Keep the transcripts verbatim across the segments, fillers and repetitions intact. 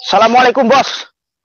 Assalamualaikum, bos.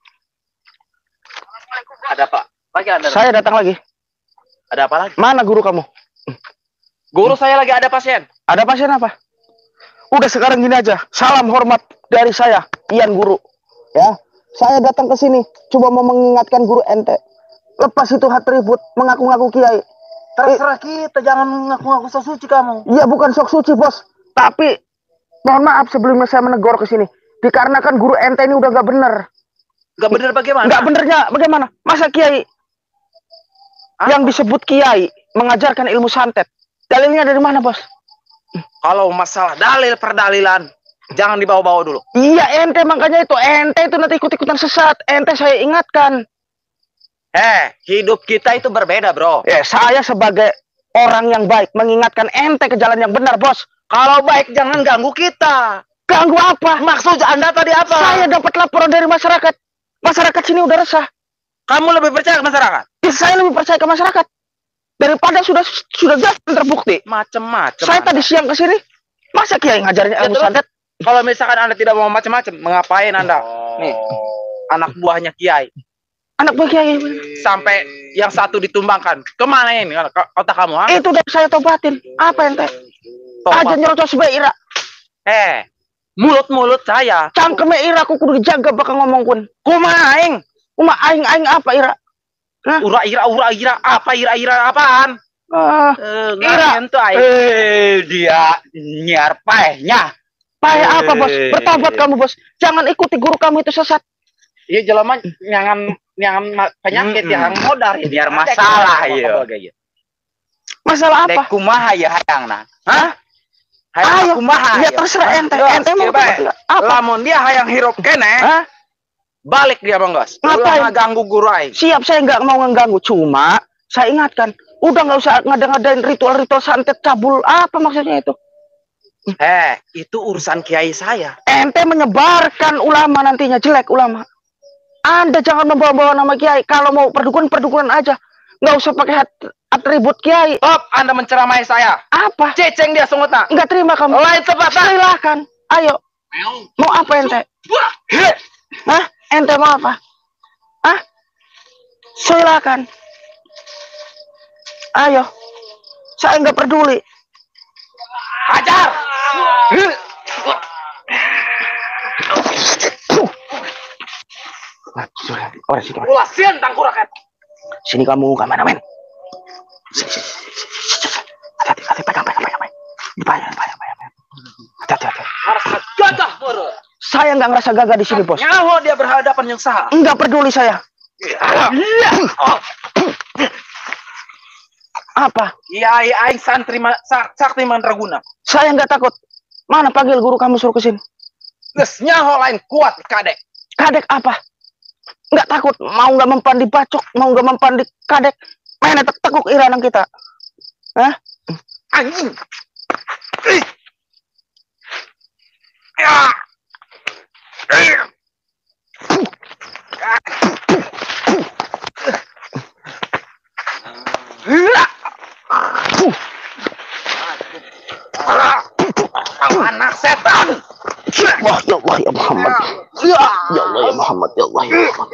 Ada apa? Lagi ada. Saya datang lagi. Ada apa lagi? Mana guru kamu? Guru saya lagi ada pasien. Ada pasien apa? Udah sekarang gini aja. Salam hormat dari saya, Ian Guru. Ya, saya datang ke sini coba mau mengingatkan guru ente. Lepas itu atribut mengaku-ngaku kiai. Terserah kita, jangan ngaku-ngaku sok suci kamu. Iya, bukan sok suci, bos. Tapi mohon maaf sebelumnya saya menegur ke sini. Dikarenakan guru ente ini udah gak bener. Gak bener bagaimana? Gak benernya bagaimana? Masa kiai apa? Yang disebut kiai mengajarkan ilmu santet, dalilnya dari mana, bos? Kalau masalah dalil perdalilan, jangan dibawa-bawa dulu. Iya, ente makanya itu. Ente itu nanti ikut-ikutan sesat. Ente saya ingatkan. Eh, hidup kita itu berbeda, bro. Ya, saya sebagai orang yang baik mengingatkan ente ke jalan yang benar, bos. Kalau baik jangan ganggu kita. Ganggu apa? Maksud Anda tadi apa? Saya dapat laporan dari masyarakat. Masyarakat sini udah resah. Kamu lebih percaya ke masyarakat? Ya, saya lebih percaya ke masyarakat daripada sudah sudah jelas terbukti. Macem-macem. Saya anda. tadi siang ke sini, masa kiai ngajarnya ilmu ya, santet? Kalau misalkan Anda tidak mau macam-macam, mengapain Anda? Oh. Nih, anak buahnya kiai. Anak buah kiai. Sampai yang satu ditumbangkan. Kemana ini otak kamu? Ha? Itu udah saya tobatin. Apa ente? Aja nyerocos sebaik ira. Eh, mulut-mulut saya. Cangkeme ira aku kudu dijaga bakal ngomong kun. Kumaha aing? Kumaha aing aing apa ira? Hah? Ura ira ura ira apa ira ira apaan? Uh, uh, ira itu aing. Eh, dia nyiar paehnya. Paeh apa, bos? Bertobat kamu, bos. Jangan ikuti guru kamu itu sesat. Iya, jelema nyangan nyangan penyakit hmm, yang modar ya, biar masalah ya. Masalah apa? Dek kumaha ya hayangna? Hah? Hayang kumaha? Ya terserah ente. Ente mau apa? Lamun dia hayang hirup kene, hah? Balik dia, Bang Gos. Ngapain ganggu guru aing? Siap, saya nggak mau ngeganggu, cuma saya ingatkan, udah nggak usah ngada-ngadain ritual-ritual santet cabul. Apa maksudnya itu? Eh, itu urusan kiai saya. Ente menyebarkan ulama nantinya jelek ulama. Anda jangan membawa-bawa nama kiai. Kalau mau perdukunan, perdukunan aja. Nggak usah pakai atribut kiai. Stop, Anda menceramai saya. Apa? Ceceng dia sungutna. Nggak terima kamu. Lain sebab. Silakan. Ayo. Mau apa ente? Hah? Ente mau apa? Hah? Silakan. Ayo. Saya nggak peduli. Hajar. Oh, sini. Ulasian tangkurakan. Sini kamu, kameramen. Hati-hati, hati, pegang, pegang, pegang. Bahaya, bahaya, bahaya. Hati-hati, hati. Harus gagah, bro. Saya nggak ngerasa gagah di sini, bos. Nyawa dia berhadapan yang sah. Nggak peduli saya. Apa? Kiai aing santri sakti mandraguna. Saya nggak takut. Mana panggil guru kamu suruh kesini? Geus nyaho lain kuat kadek. Kadek apa? Nggak takut. Mau nggak mempan dibacok, mau nggak mempan di kadek. Main tek tekuk iranang kita. Hah? Anjing. Ya. Anak setan. Wah, ya Allah ya Muhammad. Ya, ya Allah ya Muhammad. Ya Allah ya Muhammad.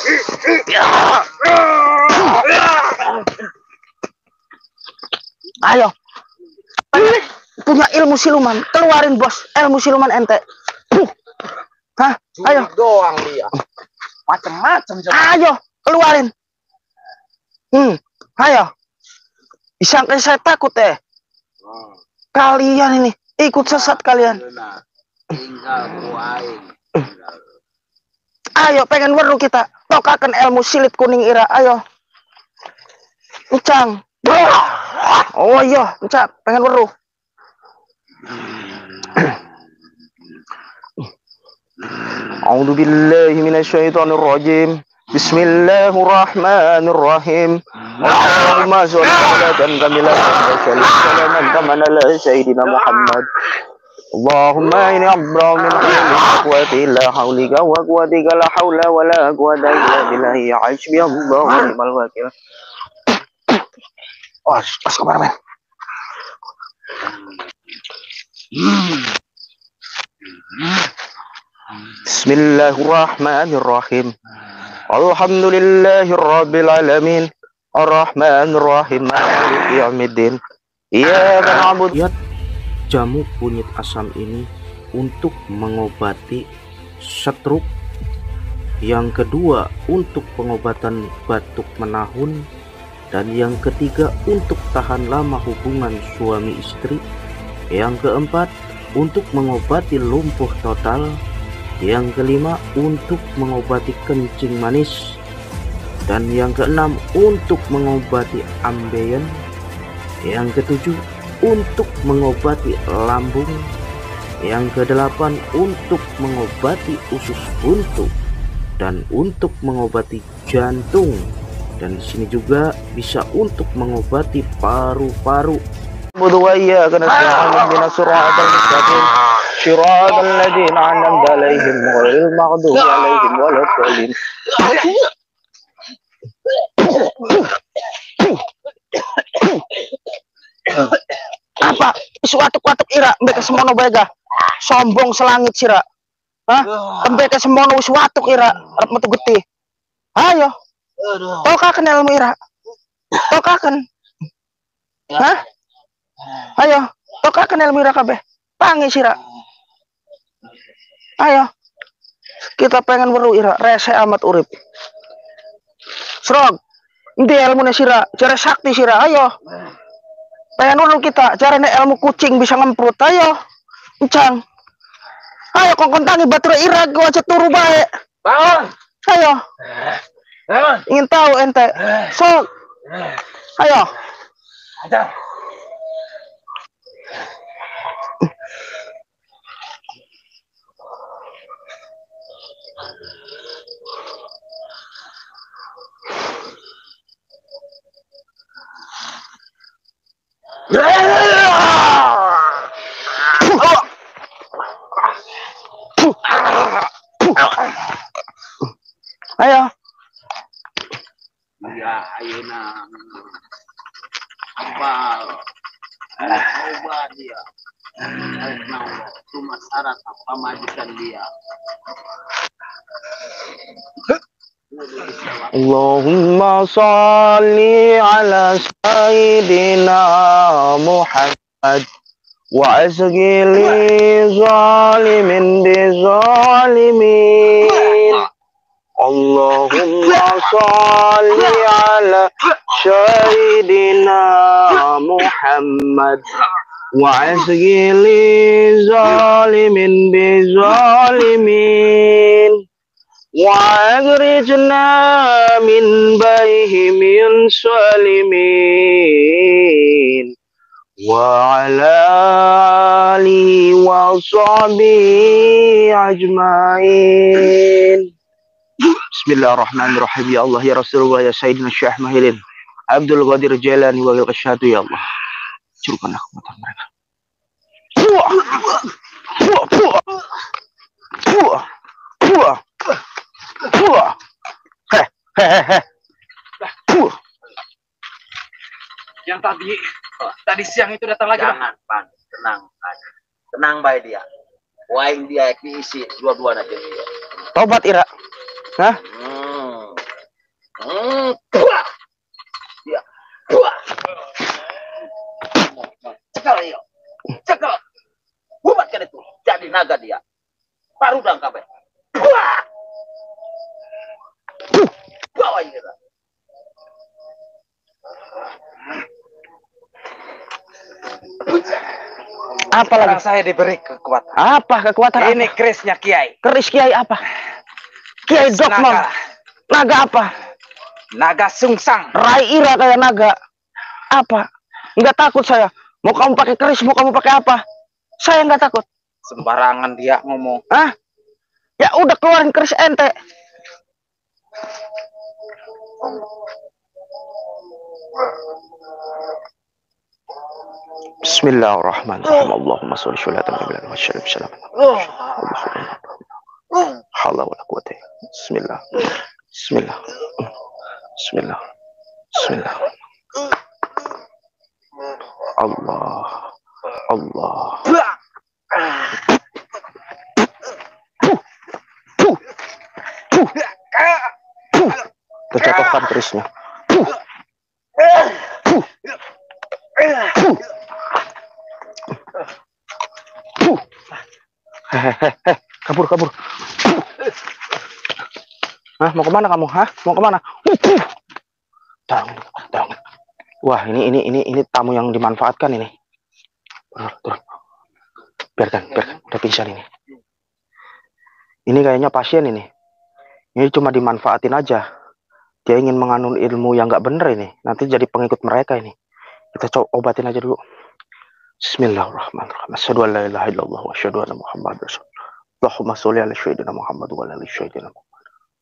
Ayo. Punya ilmu siluman, keluarin, bos. Ilmu siluman ente. Hah? Ayo. Doang dia. Macem-macem. Ayo, keluarin. Hmm, ayo. Disangka saya takut eh. Kalian ini ikut sesat kalian. Ayo, pengen weru kita. Tokakan ilmu silit kuning ira. Ayo. Ucang. Oh iya, ucap. Pengen weru. A'udzu billahi minasyaitonir rajim. Bismillahirrahmanirrahim. Allahumma shalli ala sayyidina Muhammad. Allahumma inni a'udzu min quwwati la haulika wa quwwatika la haula wa la quwwata illa billahi hasbi Allahu wa ni'mal wakil. Oh, pas kameramen. Bismillahirrahmanirrahim. Alhamdulillahirabbil alamin. Arrahmanirrahim. Maliki yaumiddin. Iyyaka na'budu. Kiat jamu kunyit asam ini untuk mengobati stroke. Yang kedua untuk pengobatan batuk menahun. Dan yang ketiga untuk tahan lama hubungan suami istri. Yang keempat untuk mengobati lumpuh total. Yang kelima untuk mengobati kencing manis. Dan yang keenam untuk mengobati ambeien. Yang ketujuh untuk mengobati lambung. Yang kedelapan untuk mengobati usus buntu. Dan untuk mengobati jantung. Dan di sini juga bisa untuk mengobati paru-paru. Budu wa iyyaka nasta'in ihdinas siratal mustaqim siratal ladzina an'amta 'alaihim ghairil maghdubi 'alaihim waladdallin. Apa suatu-watuk ira mbek semono bega sombong selangit sira. Hah? Mbek semono wis watuk ira arep metu getih. Ayo. Tokaken ilmu ira. Tokaken. Hah? Ayo, tokaken ilmu ira kabeh. Pangi sira. Ayo. Kita pengen weruh ira, rese amat urip. Srog. Endi ilmune sira? Jare sakti sira. Ayo. Pengen weruh kita, jarane ilmu kucing bisa ngemprut. Ayo. Encang. Ayo kongkon tangi batur ira gua aja turu bae. Bangun. Ayo. Bangun. Ingin tahu ente. Sok. Ayo. Ajar. Ayo. Ya, ayeuna. Apa? Coba dia. Cuma syarat apa majikan dia. Allahumma salli ala sayyidina Muhammad wa azgili zalimin bi zalimin. Allahumma salli ala sayyidina Muhammad wa azgili zalimin bi zalimin. وأخرجنا من بينهم سالمين وعلى آله وصحبه أجمعين. بسم الله الرحمن الرحيم. يا الله يا رسول الله يا سيدنا الشيخ مهيلين عبد القادر الجيلاني وغير يا الله. Curugkan aku motor mereka. Puah, puah, puah, puah, puah. Puh. Heh, heh, heh. Puh. Yang tadi tadi siang itu datang lagi. Jangan, Pan. Tenang, Pan. Tenang baik dia. Waing dia diisi dua-dua aja dia. Tobat ira. Hah? Hmm. Hmm. Puah. Dia. Puah. Cekal dia. Cekal. Buatkan itu. Jadi naga dia. Parudang kabeh. Puah. Bawa ini. Apa lagi? Saya diberi kekuatan. Apa kekuatan? Ini apa? kerisnya Kiai. Keris Kiai apa? Kiai Dokmon. Naga. Naga apa? Naga sungsang. Rai ira kayak naga. Apa? Enggak takut saya. Mau kamu pakai keris, mau kamu pakai apa? Saya enggak takut. Sembarangan dia ngomong. Hah? Ya udah keluarin keris ente. Bismillahirrahmanirrahim. Allahumma sholli ala sayyidina Muhammad wa sallim. Halla wala quwwata. Bismillah. Bismillah. Bismillah. Bismillah. Allah. Allah. Kejatuhkan kerisnya. Puh. Puh. Puh. Puh. Hehehe, kabur, kabur. Puh. Hah, mau kemana kamu? Hah, mau kemana? Puh. Puh. Tang, tang. Wah, ini ini ini ini tamu yang dimanfaatkan ini. Turun, turun. Biarkan, biarkan. Udah pingsan ini. Ini kayaknya pasien ini. Ini cuma dimanfaatin aja. Dia ingin menganut ilmu yang nggak bener ini. Nanti jadi pengikut mereka ini. Kita coba obatin aja dulu. Bismillahirrahmanirrahim. Asyhadu an la ilaha illallah wa asyhadu anna Muhammadar Rasulullah. Allahumma sholli ala sayyidina Muhammad wa ala ali sayyidina Muhammad.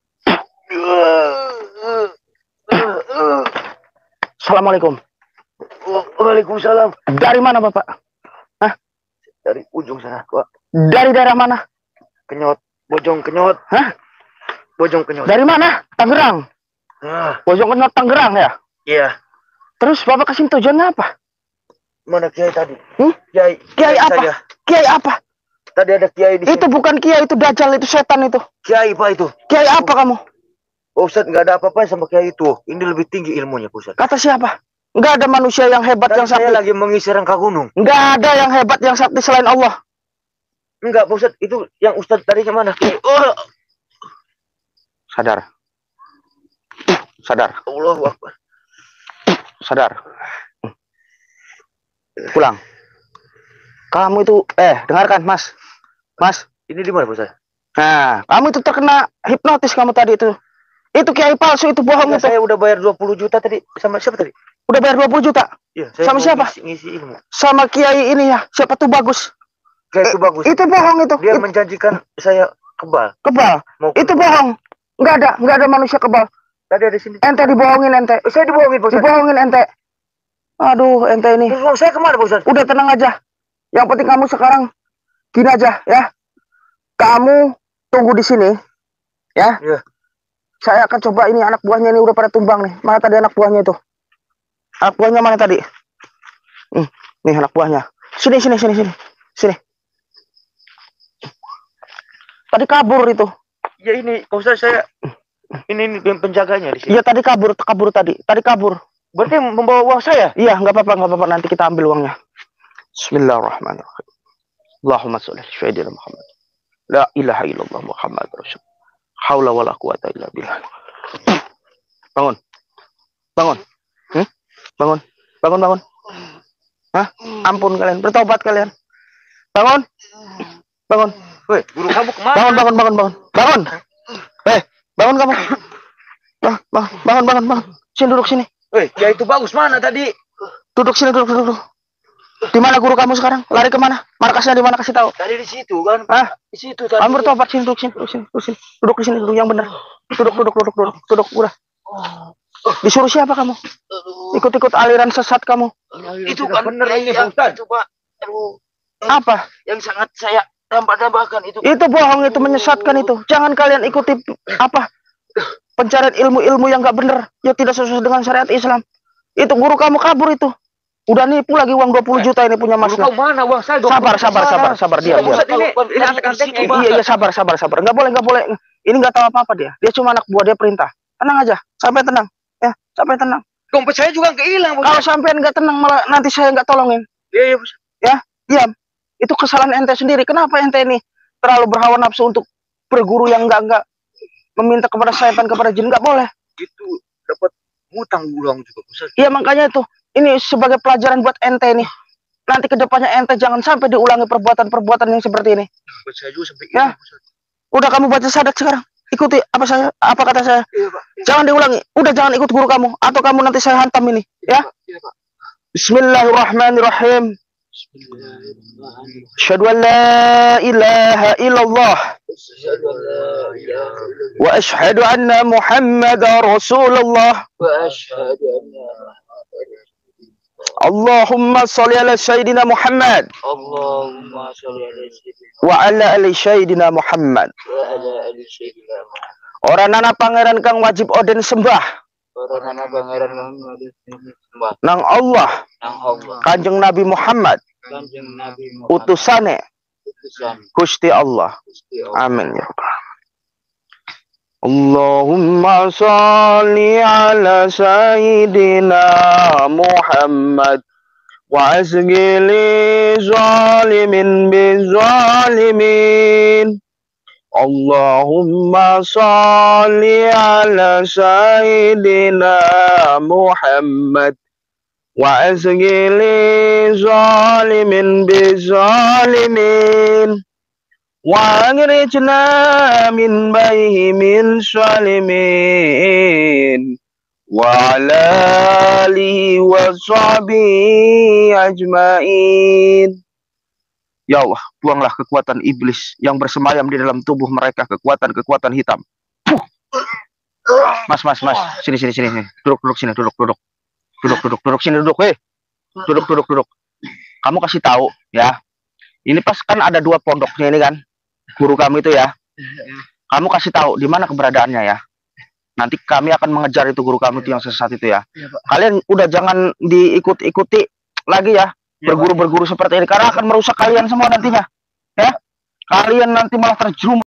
Assalamualaikum. Waalaikumsalam. Dari mana Bapak? Hah? Dari ujung sana, Pak. Dari daerah mana? Kenyot, Bojong Kenyot. Hah? Bojong Kenyot. Dari mana? Tangerang. Ah, Bojong Kenyot Tangerang ya? iya. Terus Bapak kesini tujuannya apa? Mana kiai tadi? Hmm? Kiai. Kiai apa? saya. Kiai apa? Tadi ada kiai di Itu sini. bukan kiai, itu dajjal, itu setan itu. Kiai, Pak, itu. Kiai apa kamu? Pak Ustadz, nggak ada apa-apa sama kiai itu. Ini lebih tinggi ilmunya, Pak Ustadz. Kata siapa? Nggak ada manusia yang hebat Tadi yang saya sakti. lagi mengisi rangka gunung. Nggak ada yang hebat yang sakti selain Allah. Enggak, Pak Ustadz. Itu yang Ustadz tadi kemana? Oh, Sadar. Sadar. Allahu Akbar. Sadar. Pulang. Kamu itu, eh, dengarkan, Mas. Mas. Ini di mana, Pak Ustadz? Nah, kamu itu terkena hipnotis kamu tadi itu. Itu kiai palsu, itu bohong Enggak, itu. saya udah bayar dua puluh juta tadi. Sama siapa tadi? Udah bayar dua puluh juta. Iya, saya Sama mau siapa? Ngisi, ngisi ilmu. Sama kiai ini ya. Siapa tuh bagus? Kayak itu bagus. Itu bohong itu. Dia Itu menjanjikan saya kebal. kebal. Mau Itu bohong. Nggak ada, nggak ada manusia kebal. Tadi ada di sini. Ente dibohongin ente. Eh, saya dibohongin, Pak Ustadz. Dibohongin ente. Aduh, ente ini. Terus mau saya kemana, Pak Ustadz? Udah tenang aja. Yang penting kamu sekarang gini aja ya. Kamu tunggu di sini ya. Iya. Saya akan coba ini anak buahnya ini udah pada tumbang nih. Mana tadi anak buahnya itu? Anak buahnya mana tadi? Hmm, nih anak buahnya. Sini sini sini sini. Sini. Tadi kabur itu. Ya ini, Pak Ustadz, saya ini, ini penjaganya di sini. Iya tadi kabur, kabur tadi. Tadi kabur. Berarti membawa uang saya? Iya, nggak apa-apa, nggak apa-apa. Nanti kita ambil uangnya. Bismillahirrahmanirrahim. Allahumma sholli ala sayyidina Muhammad. La ilaha illallah Muhammad Rasul. Haula wala quwata illa billah. Bangun. Bangun. Hmm? Bangun. Bangun, bangun. Hah? Ampun kalian, bertobat kalian. Bangun. Bangun. Woi, guru kamu kemana? Bangun, bangun, bangun, bangun. Bangun. Eh, bangun kamu. Bang, bang, bangun, bangun, bangun. Sini duduk sini. Woi, ya itu bagus mana tadi? Duduk sini, duduk, duduk, duduk. Di mana guru kamu sekarang? Lari kemana? Markasnya di mana? Kasih tahu. Tadi di situ kan? Hah? Di situ tadi. Kamu bertobat sini, duduk sini, duduk sini, duduk sini. Duduk di sini, duduk yang benar. Duduk, duduk, duduk, duduk, duduk, udah. Disuruh siapa kamu? Ikut-ikut aliran sesat kamu. Itu kan bener ini, Pak Ustadz. Itu, Pak. Aduh, Apa? yang sangat saya tambah-tambahkan itu. Itu bohong, itu menyesatkan itu. Jangan kalian ikuti apa? Pencarian ilmu-ilmu yang nggak benar, yang tidak sesuai dengan syariat Islam. Itu guru kamu kabur itu. Udah nipu lagi uang dua puluh juta ini punya Mas. Guru kamu mana uang saya? Sabar, sabar, sabar, sabar dia. Pak dia. Ustadz, ini ini antek-anteknya, Pak. Iya, iya, sabar, sabar, sabar. Nggak boleh, nggak boleh. Ini nggak tahu apa-apa dia. Dia cuma anak buah, dia perintah. Tenang aja, sampai tenang. Ya, sampai tenang. Dompet saya juga nggak hilang, Pak Kalau Ustadz. sampean nggak tenang, malah nanti saya nggak tolongin. Iya, iya, Pak Ustadz. Ya, diam. Itu kesalahan ente sendiri. Kenapa ente ini terlalu berhawa nafsu untuk berguru yang nggak nggak meminta kepada syaitan, kepada jin? Nggak boleh. Itu dapat hutang ulang juga, Pak Ustadz. Iya, makanya itu. Ini sebagai pelajaran buat ente nih. Nanti kedepannya ente jangan sampai diulangi perbuatan-perbuatan yang seperti ini. Buat saya juga sampai Ya. hilang, Pak Ustadz. Udah kamu baca syahadat sekarang. Ikuti apa saya, apa kata saya. Iya, Pak. Jangan diulangi. Udah jangan ikut guru kamu. Atau kamu nanti saya hantam ini. Ya. Iya, Pak. Bismillahirrahmanirrahim. Bismillahirrahmanirrahim. Asyhadu an la ilaha illallah. Asyhadu an la ilaha illallah. Wa asyhadu anna Muhammadar Rasulullah. Wa asyhadu anna Allahumma sholli ala sayyidina Muhammad. Allahumma sholli ala sayyidina Wa ala ali sayyidina Muhammad. wa ala ali sayyidina Muhammad. Orang nana pangeran kang wajib oden sembah. Orang anak pangeran kami sembah Nang Allah. nang Allah. Kanjeng Nabi Muhammad. Kanjeng Nabi Muhammad. Utusane Utusan Gusti Allah. Gusti Allah. Amin ya Rabbal. Allahumma salli ala sayyidina Muhammad wa asgili zalimin bizalimin. Allahumma salli ala sayyidina Muhammad wa asgili zalimin bizalimin. Wa akhrijna min bayhi min salimin. Wa ala alihi wa sahbihi ajmain. Ya Allah, buanglah kekuatan iblis yang bersemayam di dalam tubuh mereka, kekuatan-kekuatan hitam. Puh. Mas, mas, mas, sini, sini, sini, duduk, duduk, sini, duduk, duduk, duduk, duduk, duduk, sini, duduk, hei, duduk, duduk, duduk. Kamu kasih tahu, ya. Ini pas kan ada dua pondoknya ini kan, guru kamu itu ya. Kamu kasih tahu di mana keberadaannya ya. Nanti kami akan mengejar itu guru kamu itu yang sesat itu ya. Kalian udah jangan diikut-ikuti lagi ya. Berguru-berguru seperti ini karena akan merusak kalian semua nantinya ya. Kalian nanti malah terjerumus